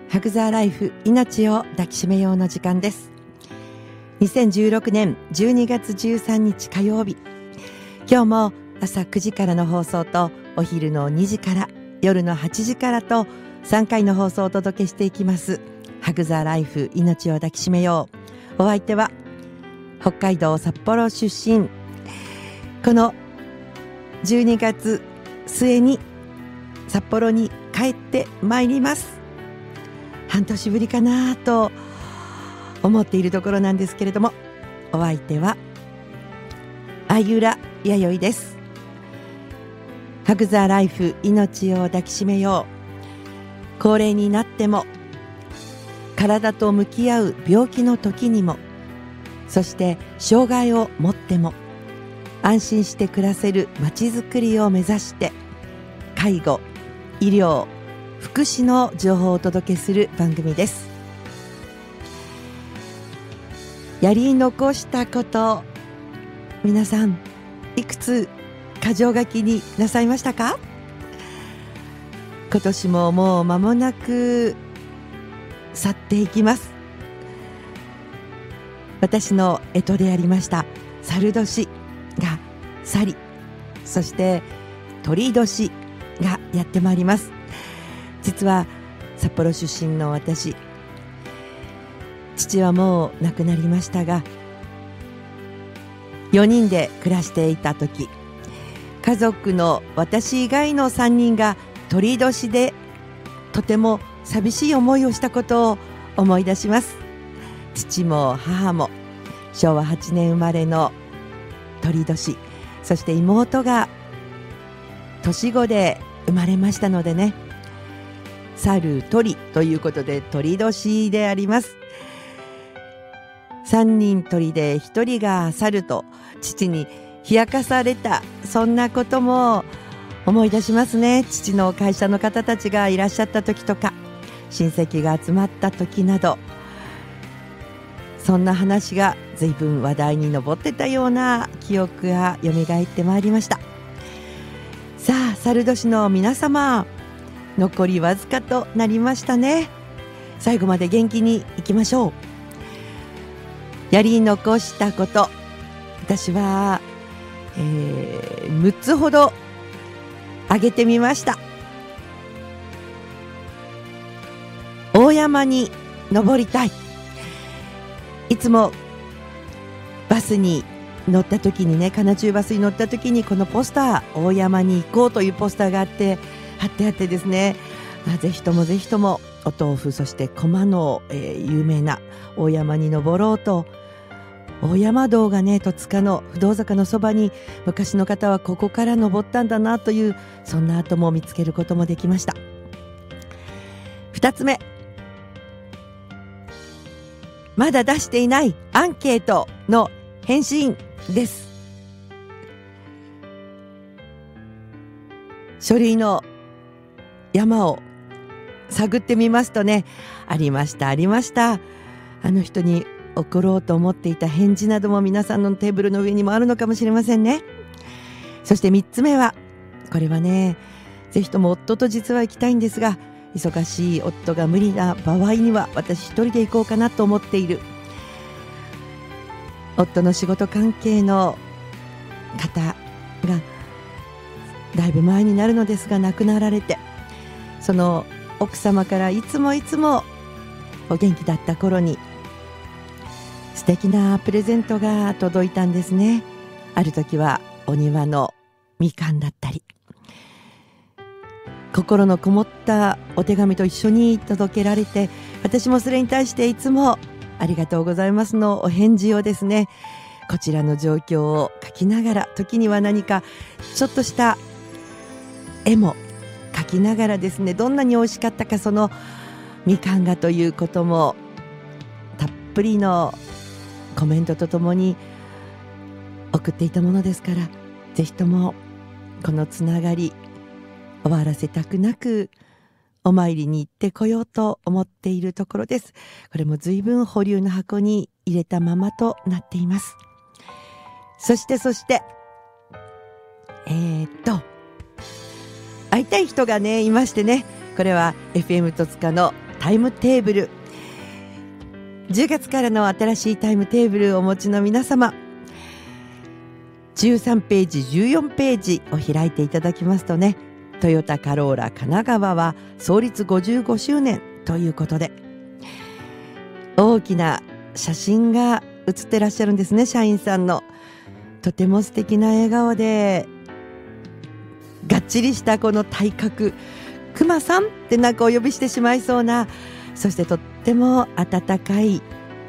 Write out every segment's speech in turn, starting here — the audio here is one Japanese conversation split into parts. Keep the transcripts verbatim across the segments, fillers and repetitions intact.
ハグザーライフ、命を抱きしめようの時間です。にせんじゅうろくねんじゅうにがつじゅうさんにち火曜日、今日も朝くじからの放送とお昼のにじから夜のはちじからとさんかいの放送をお届けしていきますハグザーライフ、命を抱きしめよう。お相手は北海道札幌出身、このじゅうにがつ末に札幌に帰ってまいります。半年ぶりかなと思っているところなんですけれども、お相手は相浦弥生です。ハグザーライフ、命を抱きしめよう。高齢になっても体と向き合う病気の時にも、そして障害を持っても安心して暮らせるまちづくりを目指して、介護、医療、福祉の情報をお届けする番組です。やり残したこと、皆さんいくつ箇条書きになさいましたか？今年ももう間もなく去っていきます。私の干支でありました申年が去り、そして鳥年がやってまいります。実は札幌出身の私、父はもう亡くなりましたが、よにんで暮らしていた時、家族の私以外のさんにんが鳥年でとても寂しい思いをしたことを思い出します。父も母もしょうわはちねん生まれの鳥年、そして妹が年子で生まれましたのでね、去る鳥ということで鳥年であります。さんにん鳥でひとりが去ると父に冷やかされた、そんなことも思い出しますね。父の会社の方たちがいらっしゃった時とか、親戚が集まった時など、そんな話が随分話題に上ってたような記憶が蘇ってまいりました。さあ、申年の皆様、残りわずかとなりましたね。最後まで元気にいきましょう。やり残したこと、私は、えー、むっつほど挙げてみました。大山に登りたい。いつもバスに乗った時にね、金中バスに乗った時にこのポスター、大山に行こうというポスターがあって貼ってあってですね、ぜひともぜひともお豆腐、そして駒の、えー、有名な大山に登ろうと。大山道がね、戸塚の不動坂のそばに昔の方はここから登ったんだなという、そんな跡も見つけることもできました。二つ目、まだ出していないアンケートの返信です。書類の山を探ってみますとね、ありましたありました。あの人に送ろうと思っていた返事なども皆さんのテーブルの上にもあるのかもしれませんね。そしてみっつめは、これはね、ぜひとも夫と実は行きたいんですが、忙しい夫が無理な場合には私一人で行こうかなと思っている、夫の仕事関係の方がだいぶ前になるのですが亡くなられて、その奥様からいつもいつもお元気だった頃に素敵なプレゼントが届いたんですね。ある時はお庭のみかんだったり、心のこもったお手紙と一緒に届けられて、私もそれに対していつもありがとうございますのお返事をですね、こちらの状況を書きながら、時には何かちょっとした絵も描きながらですね、どんなに美味しかったか、そのみかんがということもたっぷりのコメントとともに送っていたものですから、ぜひともこのつながり終わらせたくなくお参りに行ってこようと思っているところです。これも随分保留の箱に入れたままとなっています。そしてそしてえー、っと会いたい人がねいましてね、これは エフエム 戸塚のタイムテーブル、じゅうがつからの新しいタイムテーブルをお持ちの皆様、じゅうさんページじゅうよんページを開いていただきますとね、トヨタカローラ神奈川は創立ごじゅうごしゅうねんということで、大きな写真が写ってらっしゃるんですね。社員さんのとても素敵な笑顔でがっちりしたこの体格、くまさんってなんかお呼びしてしまいそうな、そしてとっても温かい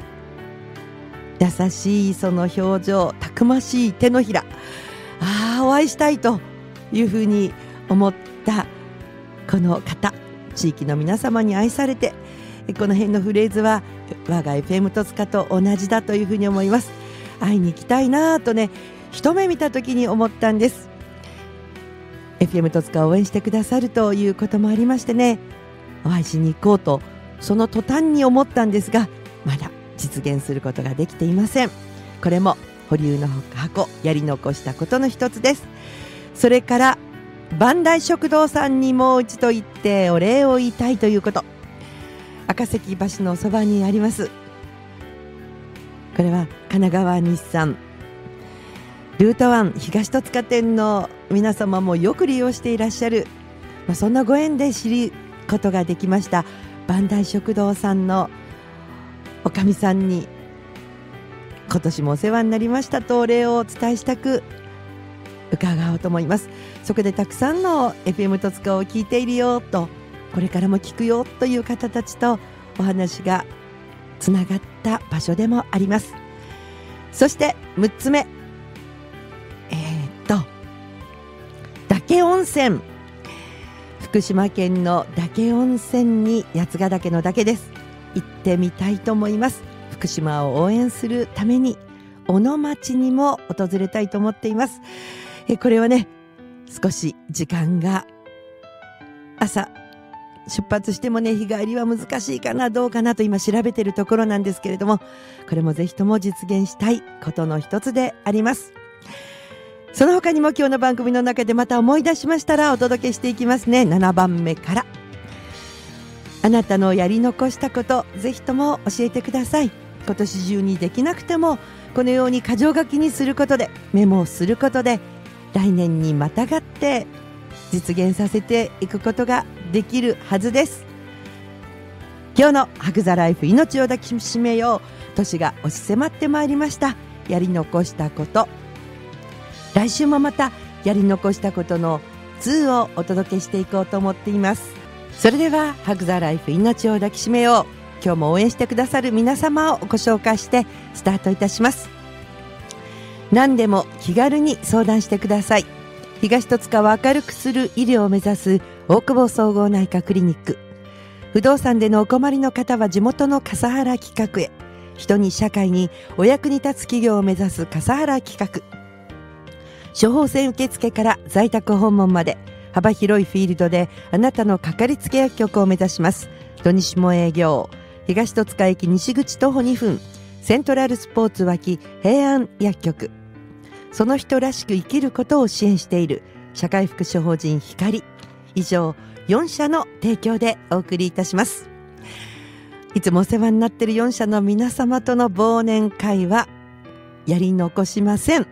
優しいその表情、たくましい手のひら、ああお会いしたいというふうに思ったこの方、地域の皆様に愛されて、この辺のフレーズは我が エフエム 戸塚と同じだというふうに思います。会いに行きたいなとね、一目見た時に思ったんです。 エフエム 戸塚を応援してくださるということもありましてね、お会いしに行こうとその途端に思ったんですが、まだ実現することができていません。これも保留の箱、やり残したことの一つです。それから磐梯食堂さんにもう一度行ってお礼を言いたいということ、赤石橋のそばにあります。これは神奈川日産ルートワン東戸塚店の皆様もよく利用していらっしゃる、まあ、そんなご縁で知ることができました磐梯食堂さんのおかみさんに、今年もお世話になりましたとお礼をお伝えしたく伺おうと思います。そこでたくさんの エフエム 戸塚を聞いているよと、これからも聞くよという方たちとお話がつながった場所でもあります。そしてむっつめ、えー、っと嶽温泉、福島県の嶽温泉に八ヶ岳の岳です。行ってみたいと思います。福島を応援するために小野町にも訪れたいと思っています。えこれはね、少し時間が朝出発してもね、日帰りは難しいかなどうかなと今調べているところなんですけれども、これもぜひとも実現したいことの一つであります。その他にも今日の番組の中でまた思い出しましたらお届けしていきますね。ななばんめから、あなたのやり残したことぜひとも教えてください。今年中にできなくてもこのように箇条書きにすることで、メモをすることで来年にまたがって実現させていくことができるはずです。今日のハグザライフ、命を抱きしめよう、年が押し迫ってまいりました。やり残したこと、来週もまたやり残したことのにをお届けしていこうと思っています。それではハグザライフ、命を抱きしめよう、今日も応援してくださる皆様をご紹介してスタートいたします。何でも気軽に相談してください。東戸塚を明るくする医療を目指す大久保総合内科クリニック。不動産でのお困りの方は地元の笠原企画へ。人に社会にお役に立つ企業を目指す笠原企画。処方箋受付から在宅訪問まで幅広いフィールドであなたのかかりつけ薬局を目指します。土日も営業。東戸塚駅西口徒歩にふん、セントラルスポーツ脇平安薬局。その人らしく生きることを支援している社会福祉法人光。以上よん社の提供でお送りいたします。いつもお世話になっているよん社の皆様との忘年会はやり残しません。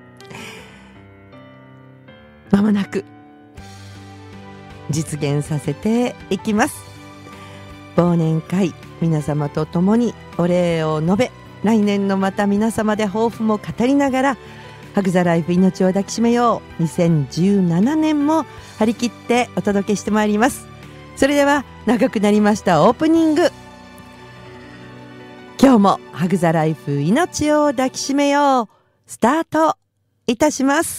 まもなく実現させていきます。忘年会、皆様と共にお礼を述べ、来年のまた皆様で抱負も語りながら、ハグザライフ、命を抱きしめよう、にせんじゅうななねんも張り切ってお届けしてまいります。それでは長くなりましたオープニング、今日もハグザライフ、命を抱きしめよう、スタートいたします。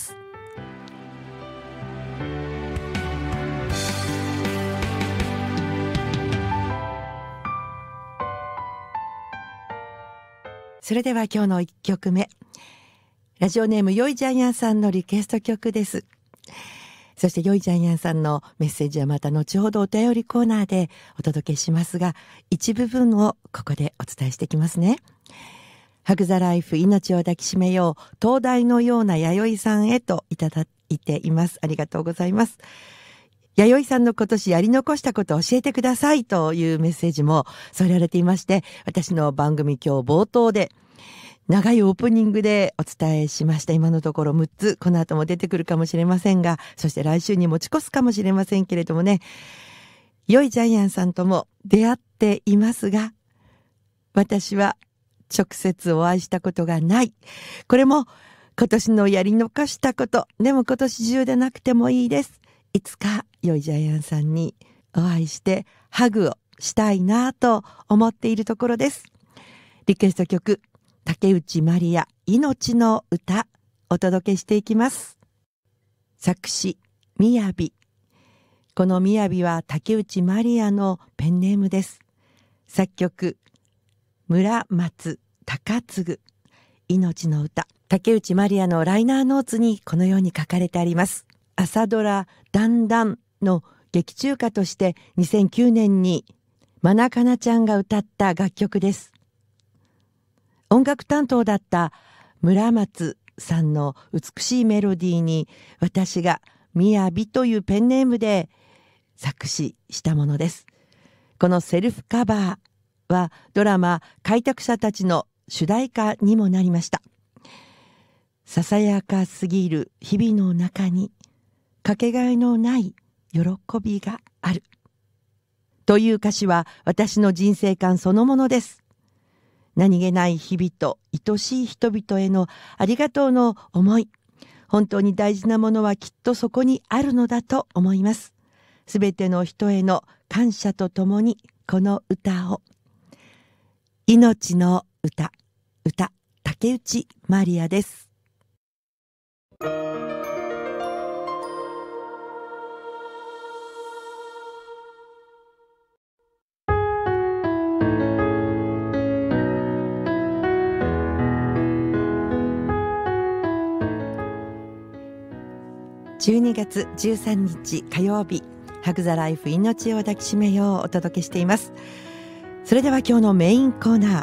それでは今日のいっきょくめ、ラジオネームよいジャイアンさんのリクエスト曲です。そしてよいジャイアンさんのメッセージはまた後ほどお便りコーナーでお届けしますが、一部分をここでお伝えしていきますね。ハグザライフ、命を抱きしめよう、灯台のような弥生さんへといただいています。ありがとうございます。 弥生さんの今年やり残したことを教えてくださいというメッセージも添えられていまして、私の番組今日冒頭で長いオープニングでお伝えしました。今のところむっつ、この後も出てくるかもしれませんが、そして来週に持ち越すかもしれませんけれどもね、良いジャイアンさんとも出会っていますが、私は直接お会いしたことがない。これも今年のやり残したこと、でも今年中でなくてもいいです。いつか良いジャイアンさんにお会いしてハグをしたいなと思っているところです。リクエスト曲、竹内まりや命の歌、お届けしていきます。作詞みやび。このみやびは竹内まりやのペンネームです。作曲村松孝次、命の歌。竹内まりやのライナーノーツにこのように書かれてあります。朝ドラだんだんの劇中歌としてにせんきゅうねんにマナカナちゃんが歌った楽曲です。音楽担当だった村松さんの美しいメロディーに、私がみやびというペンネームで作詞したものです。このセルフカバーはドラマ開拓者たちの主題歌にもなりました。ささやかすぎる日々の中にかけがえのない喜びがあるという歌詞は私の人生観そのものです。何気ない日々と愛しい人々へのありがとうの思い、本当に大事なものはきっとそこにあるのだと思います。すべての人への感謝とともにこの歌を。命の歌、歌竹内まりやです。じゅうにがつじゅうさんにち火曜日、ハグザライフ、命を抱きしめようをお届けしています。それでは今日のメインコーナー、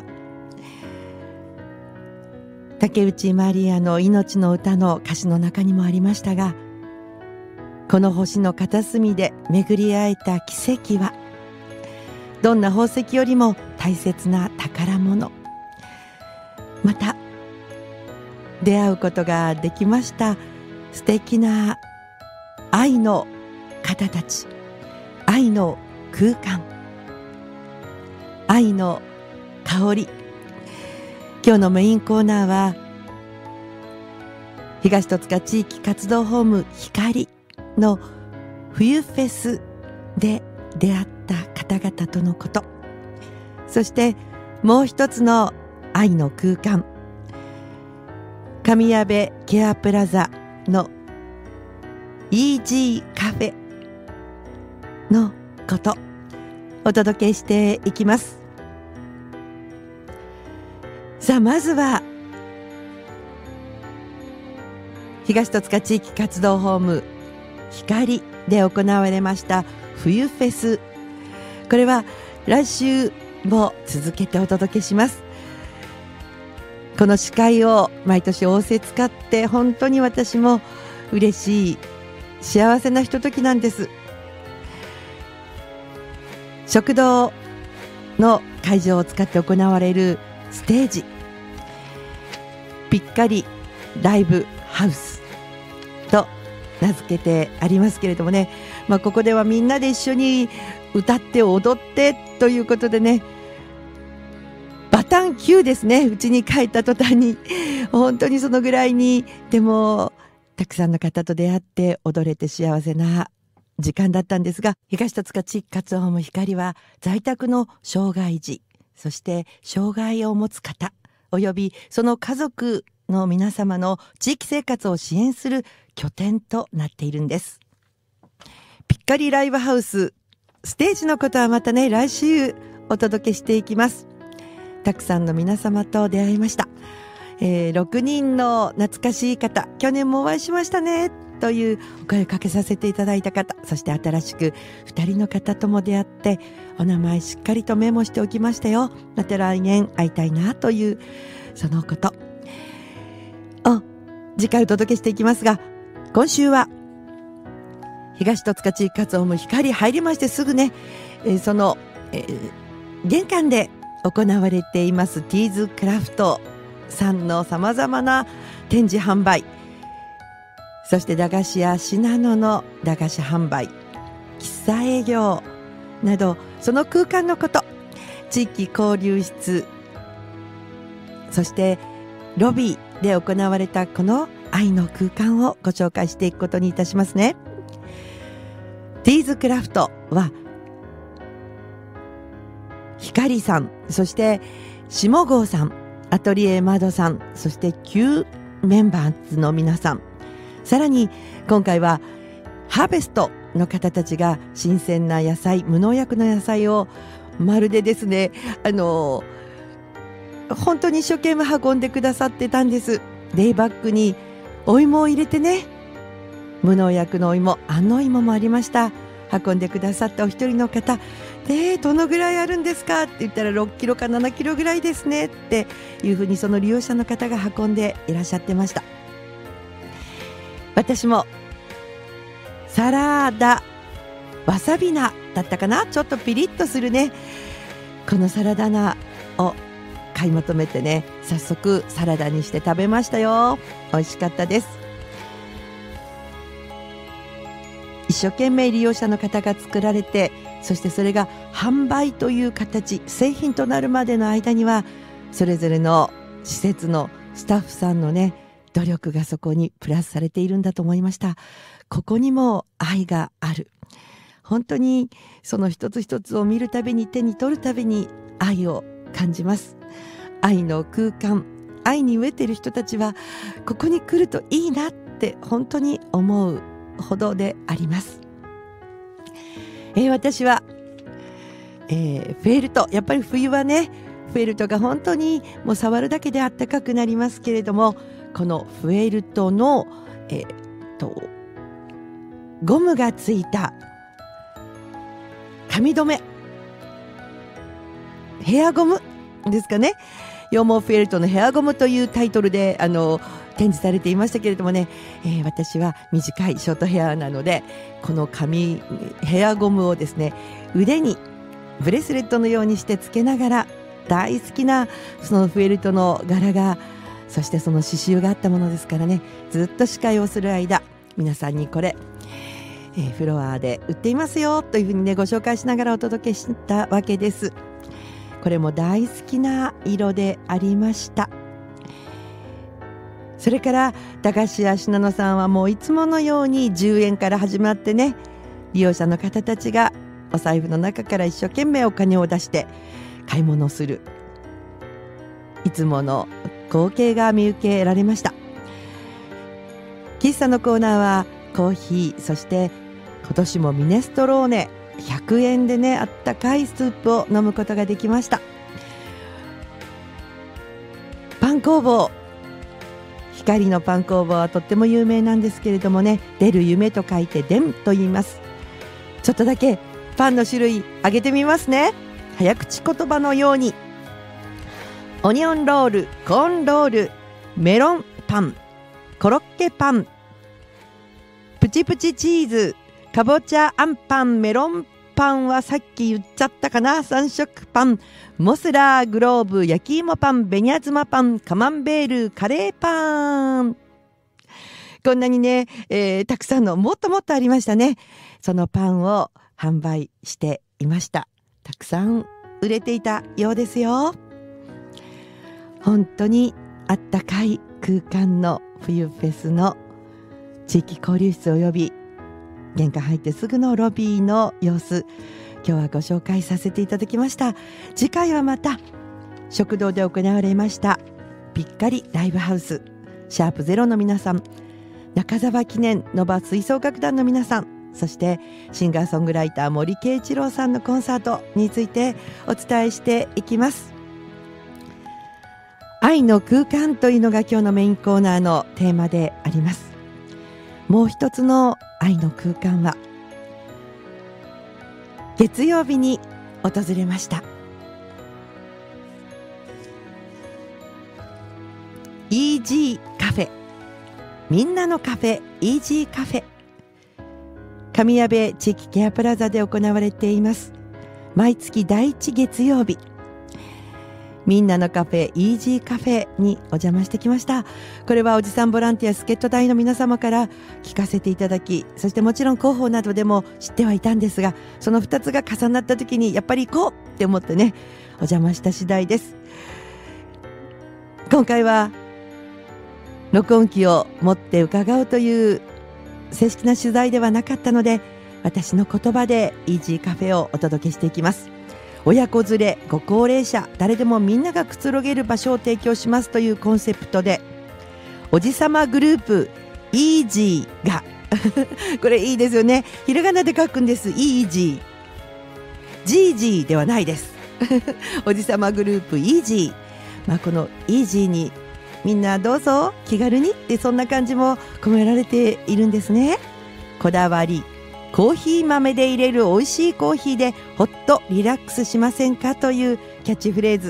竹内まりやの命の歌の歌詞の中にもありましたが、この星の片隅で巡り会えた奇跡はどんな宝石よりも大切な宝物。また出会うことができました素敵な愛の方たち、愛の空間、愛の香り。今日のメインコーナーは東戸塚地域活動ホーム光の冬フェスで出会った方々とのこと、そしてもう一つの愛の空間、上矢部ケアプラザのイージーカフェのことお届けしていきます。さあ、まずは東戸塚地域活動ホーム光で行われました冬フェス、これは来週も続けてお届けします。この司会を毎年仰せ使って本当に私も嬉しい幸せなひとときなんです。食堂の会場を使って行われるステージ、ぴっかりライブハウスと名付けてありますけれどもね、まあ、ここではみんなで一緒に歌って踊ってということでね、バタンキューですね。うちに帰った途端に本当にそのぐらいに、でもたくさんの方と出会って踊れて幸せな時間だったんですが、東戸塚地域活動ホーム光は在宅の障害児、そして障害を持つ方およびその家族の皆様の地域生活を支援する拠点となっているんです。ぴっかりライブハウスステージのことはまたね、来週お届けしていきます。たくさんの皆様と出会いました。えー、ろくにんの懐かしい方、去年もお会いしましたねというお声をかけさせていただいた方、そして新しくふたりの方とも出会ってお名前しっかりとメモしておきましたよ。また来年会いたいなというそのことを次回お届けしていきますが、今週は東戸塚地域活動も光入りましてすぐね、えー、その、えー、玄関で行われていますティーズクラフトさんのさまざまな展示販売、そして駄菓子や信濃の駄菓子販売、喫茶営業など、その空間のこと、地域交流室、そしてロビーで行われたこの愛の空間をご紹介していくことにいたしますね。ティーズクラフトは光さん、そして下郷さん、アトリエマドさん、そして旧メンバーズの皆さん、さらに今回はハーベストの方たちが新鮮な野菜、無農薬の野菜をまるでですね、あの本当に一生懸命運んでくださってたんです。デイバッグにお芋を入れてね、無農薬のお芋、安納芋もありました。運んでくださったお一人の方で、どのぐらいあるんですかって言ったらろっキロかななキロぐらいですねっていうふうに、その利用者の方が運んでいらっしゃってました。私もサラダわさび菜だったかな、ちょっとピリッとするね、このサラダ菜を買い求めてね、早速サラダにして食べましたよ。美味しかったです。一生懸命利用者の方が作られて、そしてそれが販売という形、製品となるまでの間には、それぞれの施設のスタッフさんのね、努力がそこにプラスされているんだと思いました。ここにも愛がある。本当にその一つ一つを見るたびに、手に取るたびに愛を感じます。愛の空間、愛に飢えている人たちはここに来るといいなって本当に思うほどであります。えー、私は、えー、フェルト、やっぱり冬はね、フェルトが本当にもう触るだけであったかくなりますけれども、このフェルトの、えー、とゴムがついた髪留め、ヘアゴムですかね、羊毛フェルトのヘアゴムというタイトルであの展示されていましたけれどもね、えー、私は短いショートヘアなので、この髪ヘアゴムをですね、腕にブレスレットのようにしてつけながら、大好きなそのフェルトの柄が、そしてその刺繍があったものですからね、ずっと司会をする間、皆さんにこれ、えー、フロアで売っていますよというふうにね、ご紹介しながらお届けしたわけです。これも大好きな色でありました。それから駄菓子屋信濃さんはもういつものようにじゅうえんから始まってね、利用者の方たちがお財布の中から一生懸命お金を出して買い物をする、いつもの光景が見受けられました。喫茶のコーナーはコーヒー、そして今年もミネストローネひゃくえんでね、あったかいスープを飲むことができました。パン工房、光のパン工房はとっても有名なんですけれどもね、出る夢と書いて出んと言います。ちょっとだけパンの種類上げてみますね。早口言葉のように、オニオンロール、コーンロール、メロンパン、コロッケパン、プチプチチーズ、かぼちゃあんパン、メロンパンはさっき言っちゃったかな、三色パン、モスラー、グローブ、焼き芋パン、紅あずまパン、カマンベール、カレーパン。こんなにね、えー、たくさんの、もっともっとありましたね。そのパンを販売していました。たくさん売れていたようですよ。本当にあったかい空間の冬フェスの地域交流室および玄関入ってすぐのロビーの様子、今日はご紹介させていただきました。次回はまた食堂で行われましたぴっかりライブハウスシャープゼロの皆さん、中澤記念ノバ吹奏楽団の皆さん、そしてシンガーソングライター森圭一郎さんのコンサートについてお伝えしていきます。愛の空間というのが今日のメインコーナーのテーマであります。もう一つの愛の空間は月曜日に訪れました。イージーカフェ、みんなのカフェイージーカフェ、 神谷部地域ケアプラザで行われています毎月だいいち月曜日、みんなのカフェイージーカフェにお邪魔してきました。これはおじさんボランティア助っ人隊の皆様から聞かせていただき、そしてもちろん広報などでも知ってはいたんですが、そのふたつが重なった時にやっぱり行こうって思ってね、お邪魔した次第です。今回は録音機を持って伺うという正式な取材ではなかったので、私の言葉でイージーカフェをお届けしていきます。親子連れ、ご高齢者、誰でもみんながくつろげる場所を提供しますというコンセプトで、おじさまグループイージーがこれいいですよね。ひらがなで書くんです。イージー、ジージーではないですおじさまグループイージー、まあ、このイージーにみんなどうぞ気軽にって、そんな感じも込められているんですね。こだわり、コーヒー豆で入れる美味しいコーヒーでほっとリラックスしませんかというキャッチフレーズ。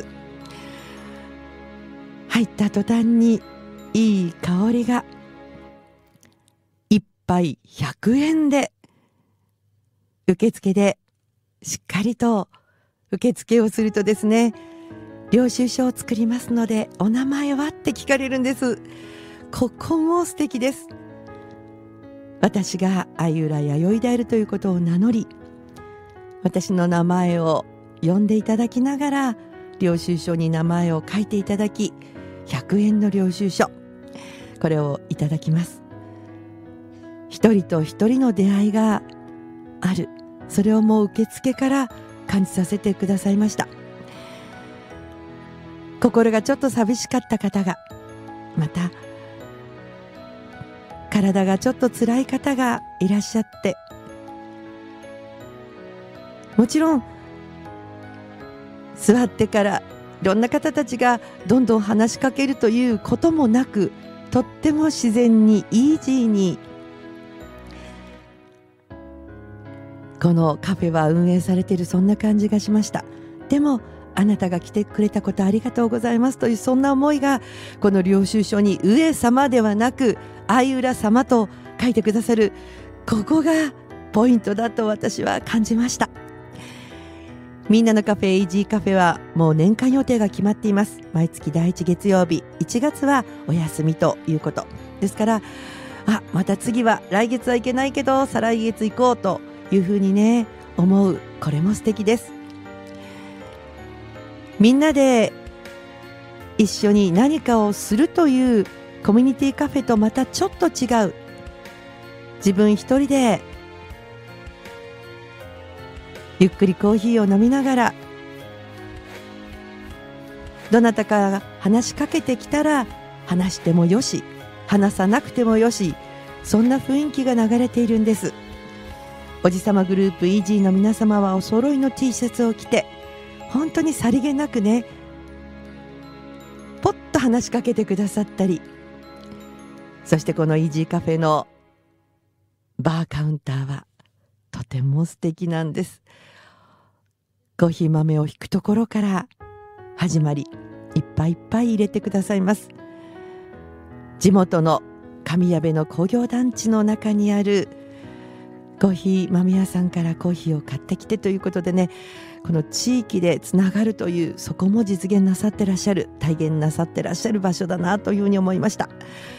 入った途端にいい香りが、一杯ひゃくえんで、受付でしっかりと受付をするとですね、領収書を作りますのでお名前はって聞かれるんです。ここも素敵です。私が相浦弥生であるということを名乗り、私の名前を呼んでいただきながら領収書に名前を書いていただき、ひゃくえんの領収書、これをいただきます。一人と一人の出会いがある、それをもう受付から感じさせてくださいました。心がちょっと寂しかった方が、また体がちょっと辛い方がいらっしゃって、もちろん座ってからいろんな方たちがどんどん話しかけるということもなく、とっても自然にイージーにこのカフェは運営されている、そんな感じがしました。でもあなたが来てくれたことありがとうございますという、そんな思いがこの領収書に上様ではなく相浦様と書いてくださる、ここがポイントだと私は感じました。みんなのカフェイージーカフェはもう年間予定が決まっています。毎月だいいち月曜日、いちがつはお休みということですから、あ、また次は来月はいけないけど再来月行こうというふうにね思う、これも素敵です。みんなで一緒に何かをするというコミュニティカフェとまたちょっと違う、自分一人でゆっくりコーヒーを飲みながら、どなたかが話しかけてきたら話してもよし、話さなくてもよし、そんな雰囲気が流れているんです。おじさまグループイージーの皆様はお揃いの T シャツを着て、本当にさりげなくね、ポッと話しかけてくださったり、そしてこのイージーカフェのバーカウンターはとても素敵なんです。コーヒー豆をひくところから始まり、いっぱいいっぱい入れてくださいます。地元の神谷部の工業団地の中にあるコーヒー豆屋さんからコーヒーを買ってきてということでね、この地域でつながるという、そこも実現なさってらっしゃる、体現なさってらっしゃる場所だなというふうに思いました。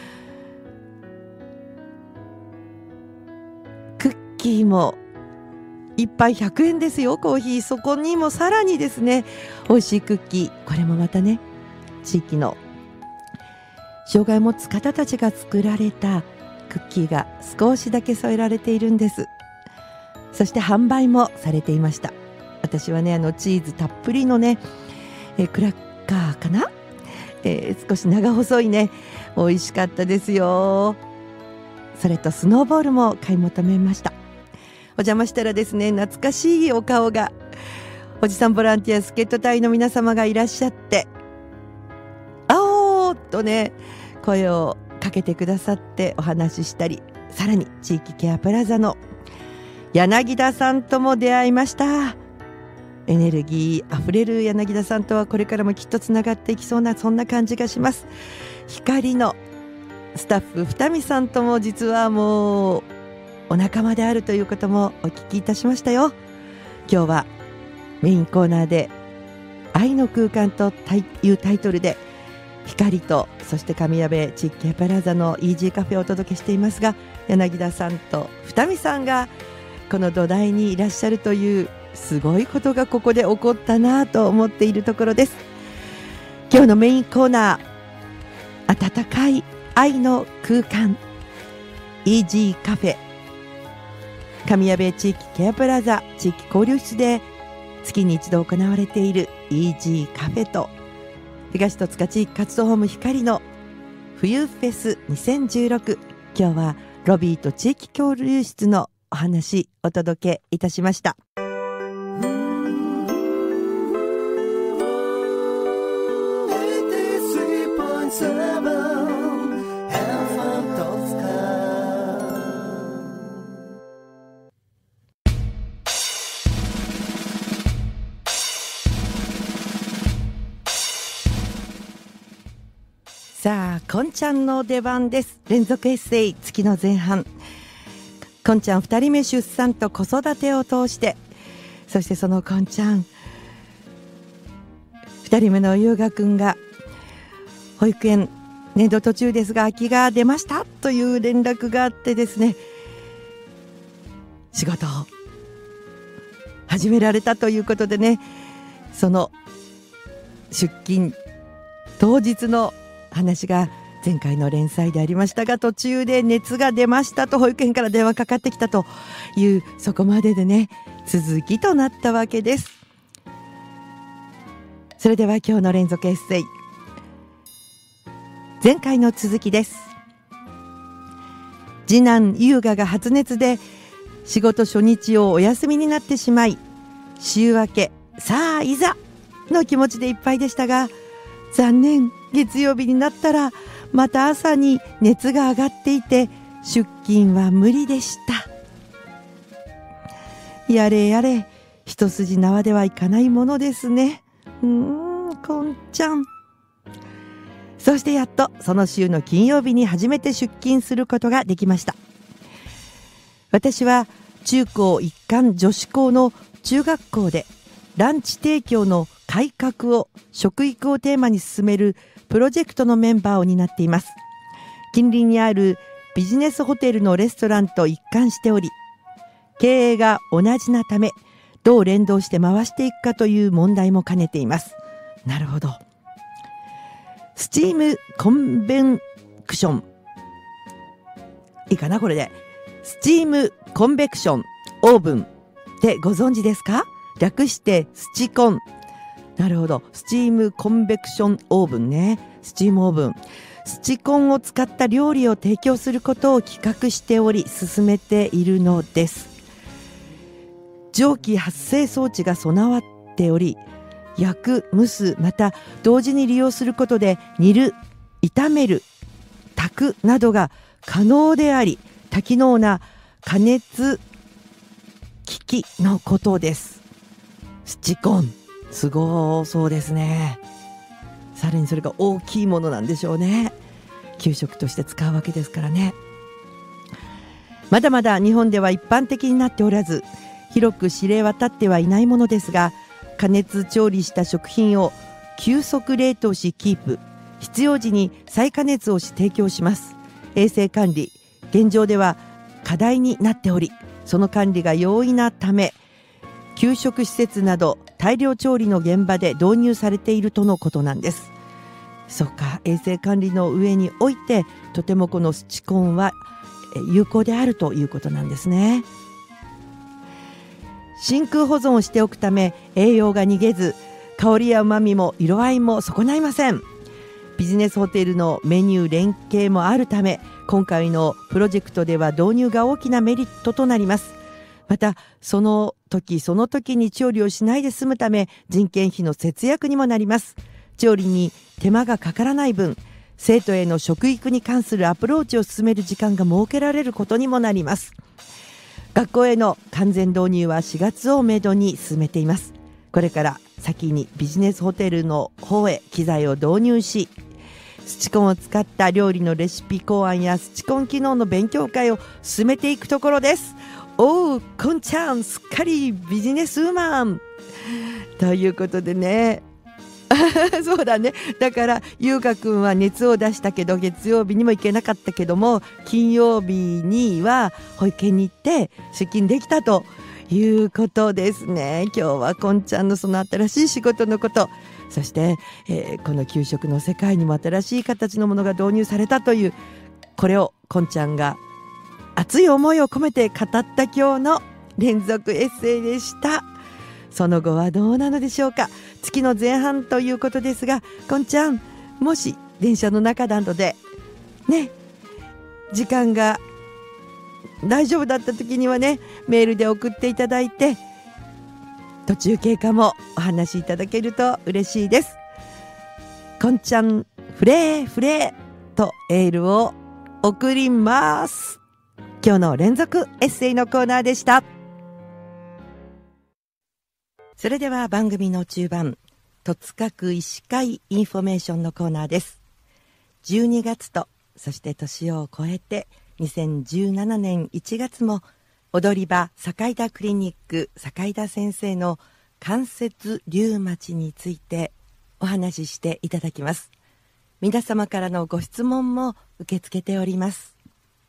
クッキーもいっぱいひゃくえんですよ、コーヒー。そこにもさらにですね、美味しいクッキー、これもまたね、地域の障害を持つ方たちが作られたクッキーが少しだけ添えられているんです。そして販売もされていました。私はね、あのチーズたっぷりのね、えー、クラッカーかな、えー、少し長細いね、美味しかったですよ。それとスノーボールも買い求めました。お邪魔したらですね、懐かしいお顔が、おじさんボランティア助っ人隊の皆様がいらっしゃって、あおーっとね声をかけてくださってお話ししたり、さらに地域ケアプラザの柳田さんとも出会いました。エネルギーあふれる柳田さんとはこれからもきっとつながっていきそうな、そんな感じがします。光のスタッフ二見さんとも実はもうお仲間であるということもお聞きいたしましたよ。今日はメインコーナーで愛の空間というタイトルで光と、そして神谷部地域ケアプラザのイージーカフェをお届けしていますが、柳田さんと二見さんがこの土台にいらっしゃるというすごいことがここで起こったなと思っているところです。今日のメインコーナー、温かい愛の空間イージーカフェ、神谷部地域ケアプラザ地域交流室で月に一度行われているイージーカフェと、東戸塚地域活動ホーム光の冬フェスにせんじゅうろく、今日はロビーと地域交流室のお話お届けいたしました。さあ、こんちゃんの出番です。連続エッセイ月の前半、こんちゃんふたりめ出産と子育てを通して、そしてそのこんちゃんふたりめの優雅くんが保育園年度途中ですが空きが出ましたという連絡があってですね、仕事を始められたということでね、その出勤当日の話が前回の連載でありましたが、途中で熱が出ましたと保育園から電話かかってきたという、そこまででね続きとなったわけです。それでは今日の連続エッセイ、前回の続きです。次男優雅が発熱で仕事初日をお休みになってしまい、週明けさあいざの気持ちでいっぱいでしたが、残念、月曜日になったらまた朝に熱が上がっていて出勤は無理でした。やれやれ、一筋縄ではいかないものですね。うーん、こんちゃん。そしてやっとその週の金曜日に初めて出勤することができました。私は中高一貫女子校の中学校でランチ提供の改革を食育をテーマに進めるプロジェクトのメンバーを担っています。近隣にあるビジネスホテルのレストランと一貫しており、経営が同じなためどう連動して回していくかという問題も兼ねています。なるほど。スチームコンベンクション、いいかなこれで。スチームコンベクションオーブンってご存知ですか？略してスチコン。なるほど、スチームコンベクションオーブンね、スチームオーブン。スチコンを使った料理を提供することを企画しており進めているのです。蒸気発生装置が備わっており、焼く、蒸す、また同時に利用することで煮る、炒める、炊くなどが可能であり、多機能な加熱機器のことです。スチコン、すごそうですね。さらにそれが大きいものなんでしょうね。給食として使うわけですからね。まだまだ日本では一般的になっておらず、広く知れ渡ってはいないものですが、加熱調理した食品を急速冷凍しキープ、必要時に再加熱をし提供します。衛生管理、現状では課題になっており、その管理が容易なため、給食施設など大量調理の現場で導入されているとのことなんです。そうか、衛生管理の上においてとてもこのスチコンは有効であるということなんですね。真空保存をしておくため栄養が逃げず、香りや旨味も色合いも損ないません。ビジネスホテルのメニュー連携もあるため、今回のプロジェクトでは導入が大きなメリットとなります。またその時その時に調理をしないで済むため、人件費の節約にもなります。調理に手間がかからない分、生徒への食育に関するアプローチを進める時間が設けられることにもなります。学校への完全導入はしがつをめどに進めています。これから先にビジネスホテルの方へ機材を導入し、 スチコンを使った料理のレシピ考案やスチコン機能の勉強会を進めていくところです。おう、こんちゃんすっかりビジネスウーマンということでねそうだね。だから優香くんは熱を出したけど月曜日にも行けなかったけども、金曜日には保育園に行って出勤できたということですね。今日はこんちゃんのその新しい仕事のこと、そして、えー、この給食の世界にも新しい形のものが導入されたという、これをこんちゃんが熱い思いを込めて語った今日の連続エッセイでした。その後はどうなのでしょうか。月の前半ということですが、こんちゃんもし電車の中などでね、時間が大丈夫だった時にはね、メールで送っていただいて、途中経過もお話しいただけると嬉しいです。こんちゃんフレーフレーとエールを送ります。今日の連続エッセイのコーナーでした。それでは番組の中盤、戸塚区医師会インフォメーションのコーナーです。じゅうにがつと、そして年を超えてにせんじゅうななねんいちがつも踊り場坂井田クリニック坂井田先生の関節リウマチについてお話ししていただきます。皆様からのご質問も受け付けております。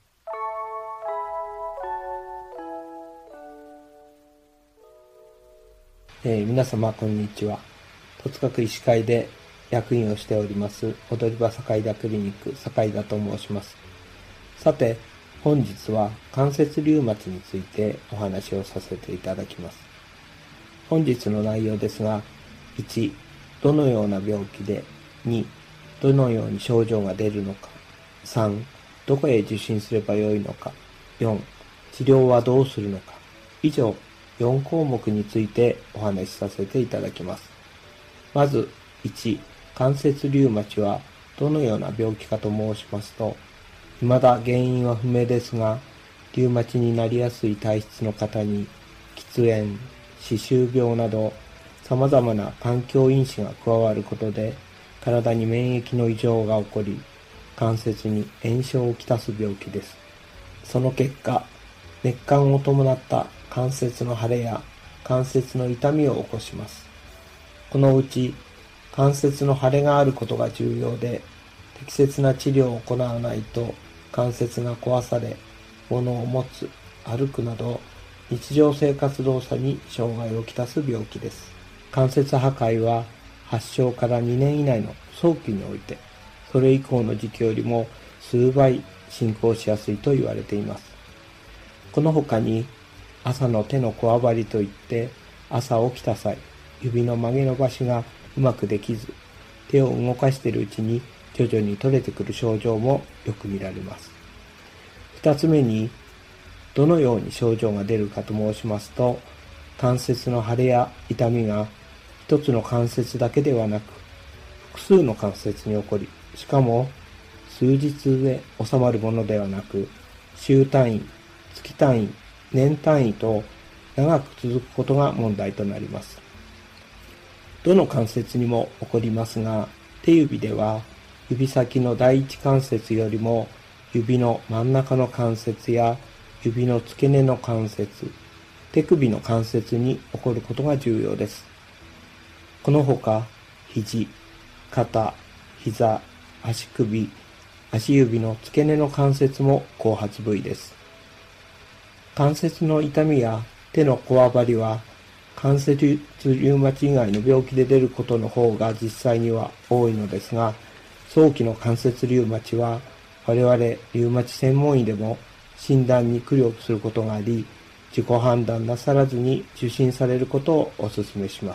えー、皆様こんにちは。戸塚区医師会で役員をしております踊り場坂井田クリニック坂井田と申します。さて、本日は関節リウマチについてお話をさせていただきます。本日の内容ですが、いち、どのような病気で、に、どのように症状が出るのか、さん、どこへ受診すればよいのか、よん、治療はどうするのか、以上よん項目についてお話しさせていただきます。まず、いち、関節リウマチはどのような病気かと申しますと、未だ原因は不明ですが、リウマチになりやすい体質の方に、喫煙、歯周病など、様々な環境因子が加わることで、体に免疫の異常が起こり、関節に炎症をきたす病気です。その結果、熱感を伴った関節の腫れや関節の痛みを起こします。このうち、関節の腫れがあることが重要で、適切な治療を行わないと関節が壊され、物を持つ、歩くなど日常生活動作に障害をきたす病気です。関節破壊は発症からにねん以内の早期において、それ以降の時期よりも数倍進行しやすいと言われています。この他に、朝の手のこわばりといって、朝起きた際、指の曲げ伸ばしがうまくできず、手を動かしているうちに徐々に取れてくる症状もよく見られます。二つ目に、どのように症状が出るかと申しますと、関節の腫れや痛みが一つの関節だけではなく、複数の関節に起こり、しかも数日で収まるものではなく、週単位、月単位、年単位と長く続くことが問題となります。どの関節にも起こりますが、手指では指先の第一関節よりも指の真ん中の関節や指の付け根の関節、手首の関節に起こることが重要です。このほか、肘、肩、膝、足首、足指の付け根の関節も後発部位です。関節の痛みや手のこわばりは、関節リウマチ以外の病気で出ることの方が実際には多いのですが、早期の関節リウマチは我々リウマチ専門医でも診断に苦慮することがあり、自己判断なさらずに受診されることをお勧めします。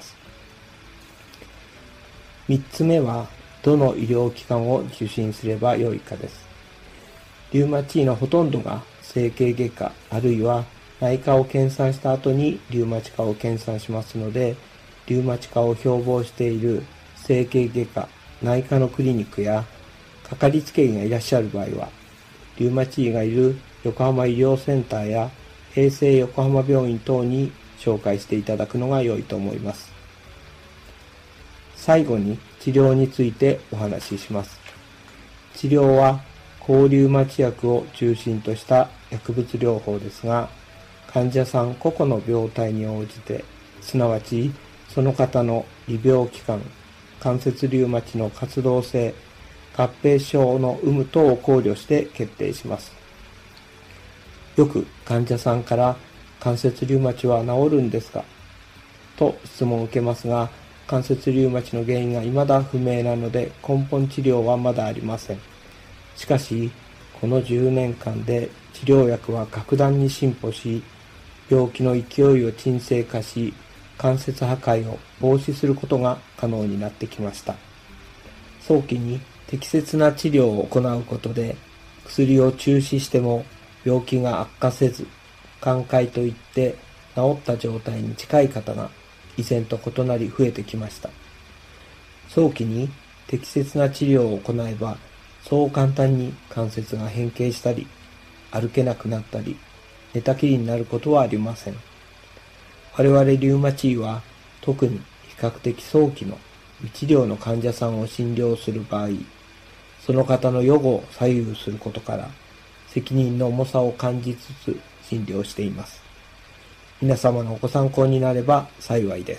三つ目は、どの医療機関を受診すればよいかです。リウマチ医のほとんどが整形外科あるいは内科を研鑽した後にリウマチ科を研鑽しますので、リウマチ科を標榜している整形外科、内科のクリニックやかかりつけ医がいらっしゃる場合は、リウマチ医がいる横浜医療センターや平成横浜病院等に紹介していただくのが良いと思います。最後に治療についてお話しします。 治療は抗リウマチ薬を中心とした薬物療法ですが、患者さん個々の病態に応じて、すなわちその方の利病期間、関節リウマチの活動性、合併症の有無等を考慮して決定します。よく患者さんから関節リウマチは治るんですかと質問を受けますが、関節リウマチの原因が未だ不明なので根本治療はまだありません。しかし、このじゅうねんかんで治療薬は格段に進歩し、病気の勢いを鎮静化し、関節破壊を防止することが可能になってきました。早期に適切な治療を行うことで、薬を中止しても病気が悪化せず、寛解といって治った状態に近い方が以前と異なり増えてきました。早期に適切な治療を行えば、そう簡単に関節が変形したり、歩けなくなったり、寝たきりになることはありません。我々リウマチ医は特に比較的早期の未治療の患者さんを診療する場合、その方の予後を左右することから、責任の重さを感じつつ診療しています。皆様のご参考になれば幸いです。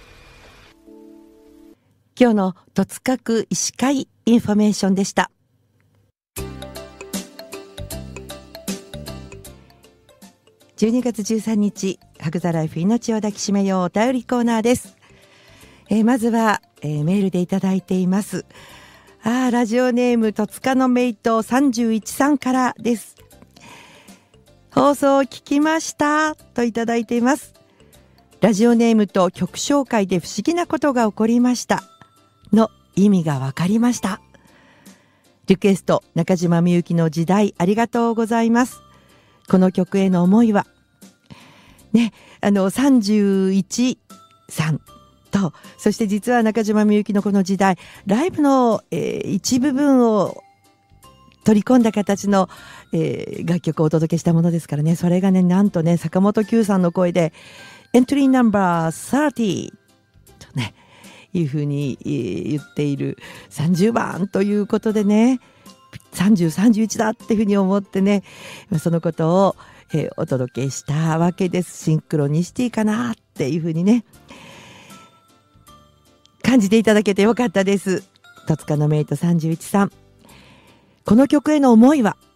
今日の戸塚区医師会インフォメーションでした。じゅうにがつじゅうさんにち、ハグザライフ命を抱きしめようお便りコーナーです。えー、まずは、えー、メールでいただいています。あー、ラジオネーム戸塚のメイトさんじゅういちさんからです。放送を聞きましたといただいています。ラジオネームと曲紹介で不思議なことが起こりましたの意味がわかりました。リクエスト中島みゆきの時代ありがとうございます。この曲への思いはね、あのさんじゅういちさんと、そして実は中島みゆきのこの時代ライブの、えー、一部分を取り込んだ形の、えー、楽曲をお届けしたものですからね。それがね、なんとね、坂本九さんの声でエントリーナンバーさんじゅうとねいうふうに言っているさんじゅうばんということでね、さんじゅう、さんじゅういちだっていうふうに思ってね、そのことを、えー、お届けしたわけです。シンクロニシティかなっていうふうにね感じていただけてよかったです。戸塚のメイトさんじゅういちさん、この曲への思いは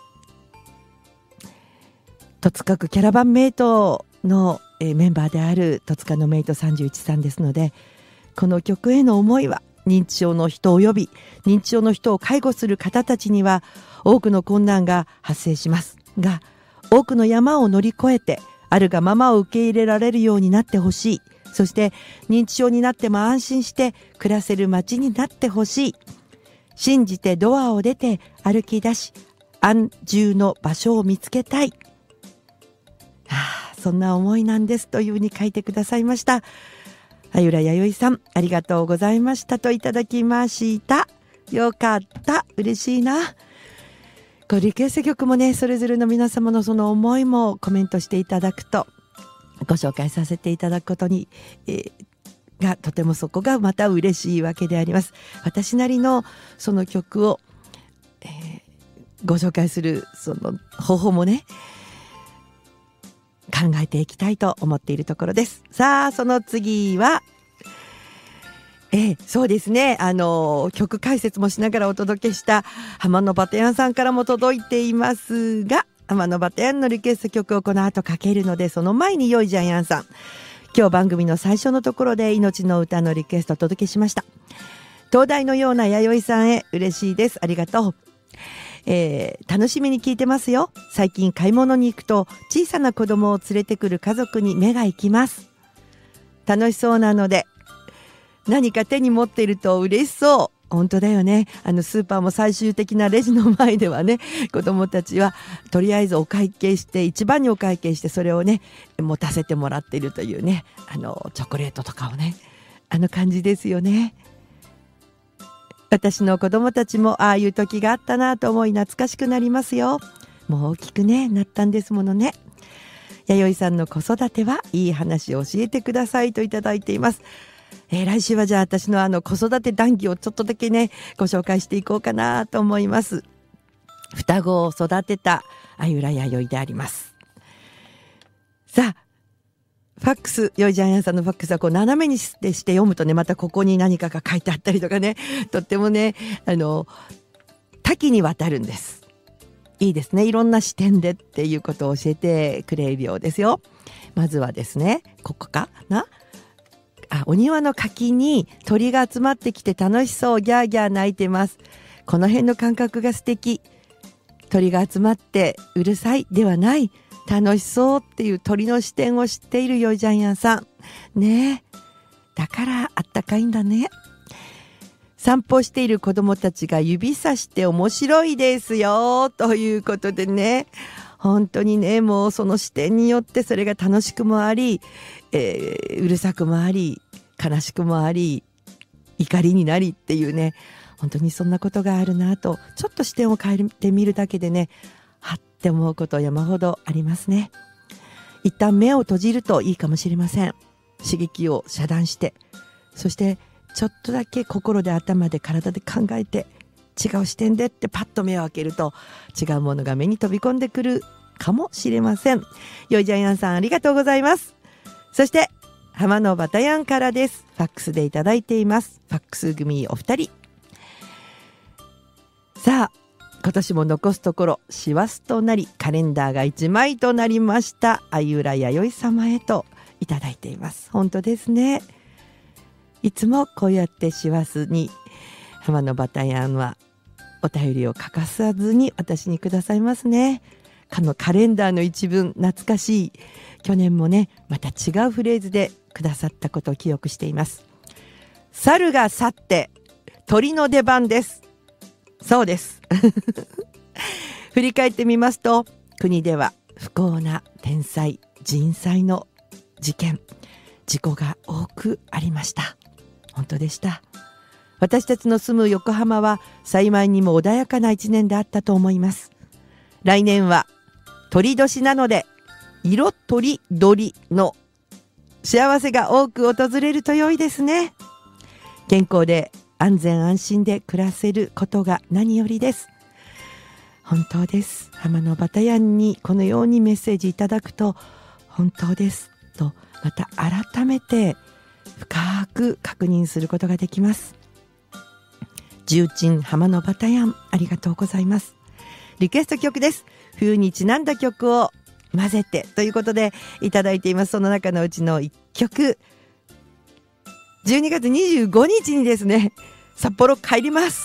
戸塚区キャラバンメイトの、えー、メンバーである戸塚のメイトさんじゅういちさんですので、この曲への思いは認知症の人及び認知症の人を介護する方たちには多くの困難が発生しますが、多くの山を乗り越えてあるがままを受け入れられるようになってほしい。そして認知症になっても安心して暮らせる街になってほしい。信じてドアを出て歩き出し安住の場所を見つけたい、はあ、そんな思いなんですというふうに書いてくださいました。あゆらやよいさん、ありがとうございましたといただきました。よかった、嬉しいな。こうリクエスト曲もね、それぞれの皆様のその思いもコメントしていただくとご紹介させていただくことに、えーがとてもそこがまた嬉しいわけであります。私なりのその曲を、えー、ご紹介するその方法もね考えていきたいと思っているところです。さあ、その次はえー、そうですね、あの曲解説もしながらお届けした浜野バテヤンさんからも届いていますが、浜野バテヤンのリクエスト曲をこの後かけるので、その前によいジャイアンさん、今日番組の最初のところで命の歌のリクエストをお届けしました。灯台のような弥生さんへ嬉しいです。ありがとう。えー、楽しみに聞いてますよ。最近買い物に行くと小さな子供を連れてくる家族に目が行きます。楽しそうなので何か手に持っていると嬉しそう。本当だよね。あのスーパーも最終的なレジの前ではね、子どもたちはとりあえずお会計して、一番にお会計してそれをね持たせてもらっているというね、あのチョコレートとかをね、あの感じですよね。私の子どもたちもああいう時があったなと思い懐かしくなりますよ。もう大きくねなったんですものね。弥生さんの子育てはいい話を教えてくださいといただいています。 えー、来週はじゃあ私のあの子育て談義をちょっとだけねご紹介していこうかなと思います。双子を育てた相浦弥生であります。さあファックス、よいジャイアンさんのファックスはこう斜めにしてして読むとね、またここに何かが書いてあったりとかね、とってもね、あの、多岐にわたるんです。いいですね。いろんな視点でっていうことを教えてくれるようですよ。まずはですね、ここかなあ、お庭の柿に鳥が集まってきて楽しそう、ギャーギャー鳴いてます。この辺の感覚が素敵。鳥が集まってうるさいではない。楽しそうっていう鳥の視点を知っているよいジャイアンさんねえ、だからあったかいんだね。散歩している子どもたちが指さして面白いですよということでね、本当にね、もうその視点によってそれが楽しくもあり、えー、うるさくもあり悲しくもあり怒りになりっていうね、本当にそんなことがあるなと、ちょっと視点を変えてみるだけでね、はって思うこと山ほどありますね。一旦目を閉じるといいかもしれません。刺激を遮断して、そしてちょっとだけ心で頭で体で考えて、違う視点でってパッと目を開けると違うものが目に飛び込んでくるかもしれません。よいジャイアンさんありがとうございます。そして浜のバタヤンからです。ファックスでいただいています。ファックス組お二人。さあ今年も残すところ師走となりカレンダーがいちまいとなりました。相浦弥生様へといただいています。本当ですね。いつもこうやって師走に浜のバタヤンはお便りを欠かさずに私にくださいますね。このカレンダーの一文懐かしい。去年もねまた違うフレーズでくださったことを記憶しています。猿が去って鳥の出番です。そうです振り返ってみますと、国では不幸な天災人災の事件事故が多くありました。本当でした。私たちの住む横浜は幸いにも穏やかな一年であったと思います。来年は鳥年なので色とりどりの幸せが多く訪れると良いですね。健康で安全安心で暮らせることが何よりです。本当です。浜のバタヤンにこのようにメッセージいただくと本当ですとまた改めて深く確認することができます。重鎮浜のバタヤンありがとうございます。リクエスト曲です。冬にちなんだ曲を混ぜてということでいただいています。その中のうちのいっきょく、じゅうにがつにじゅうごにちにですね札幌帰ります。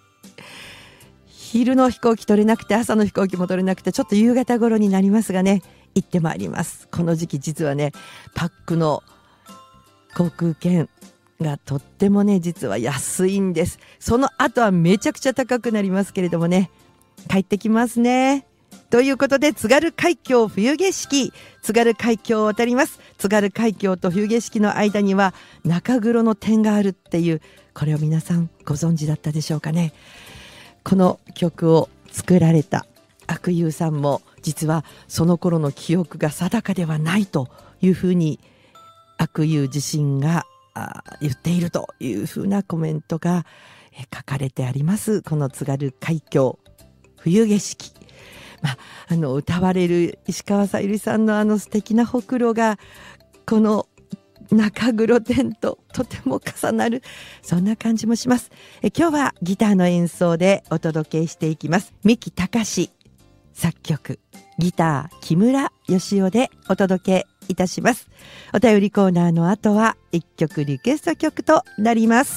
昼の飛行機取れなくて朝の飛行機も取れなくてちょっと夕方頃になりますがね、行ってまいります。この時期実はねパックの航空券がとってもね実は安いんです。その後はめちゃくちゃ高くなりますけれどもね、帰ってきますね。ということで津軽海峡冬景色、津軽海峡を渡ります。津軽海峡と冬景色の間には中黒の点があるっていう、これを皆さんご存知だったでしょうかね。この曲を作られた阿久悠さんも実はその頃の記憶が定かではないというふうに阿久悠自身が言っているというふうなコメントが書かれてあります。この津軽海峡冬景色、まあ、あの歌われる石川さゆりさんのあの素敵なほくろがこの中黒点ととても重なる、そんな感じもします。え今日はギターの演奏でお届けしていきます。三木隆作曲、ギター木村義雄でお届けいたします。お便りコーナーの後はいっきょくリクエスト曲となります。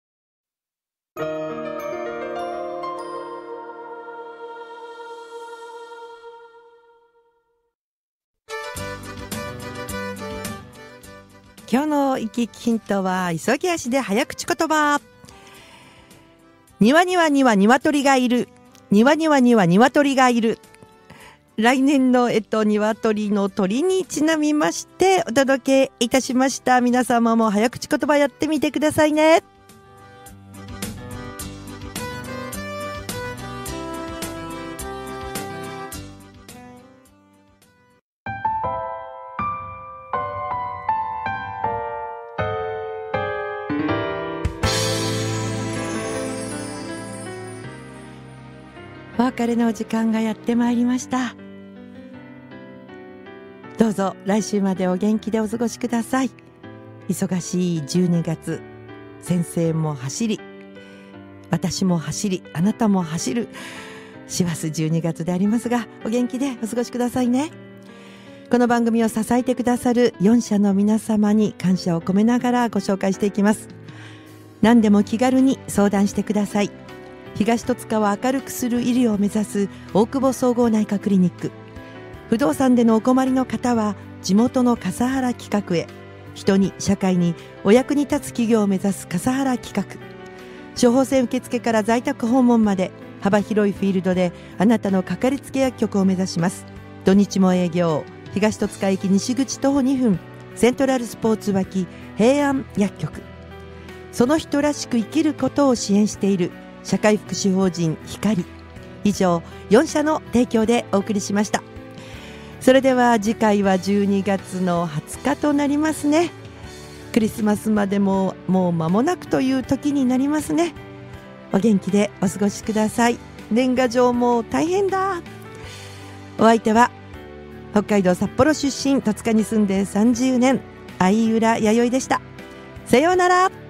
今日の生き生きヒントは急ぎ足で早口言葉。庭にはには鶏がいる、庭にはには鶏がいる。来年のえっと鶏の鳥にちなみましてお届けいたしました。皆様も早口言葉やってみてくださいね。 お別れのお時間がやってまいりました。どうぞ来週までお元気でお過ごしください。忙しいじゅうにがつ、先生も走り、私も走り、あなたも走る師走じゅうにがつでありますが、お元気でお過ごしくださいね。この番組を支えてくださるよん社の皆様に感謝を込めながらご紹介していきます。何でも気軽に相談してください。東戸塚を明るくする医療を目指す大久保総合内科クリニック。不動産でのお困りの方は地元の笠原企画へ。人に社会にお役に立つ企業を目指す笠原企画。処方箋受付から在宅訪問まで幅広いフィールドであなたのかかりつけ薬局を目指します。土日も営業。東戸塚駅西口徒歩にふん、セントラルスポーツ脇平安薬局。その人らしく生きることを支援している社会福祉法人光。以上よん社の提供でお送りしました。それでは次回はじゅうにがつのはつかとなりますね。クリスマスまでももう間もなくという時になりますね。お元気でお過ごしください。年賀状も大変だ。お相手は北海道札幌出身、戸塚に住んでさんじゅうねん、相浦弥生でした。さようなら。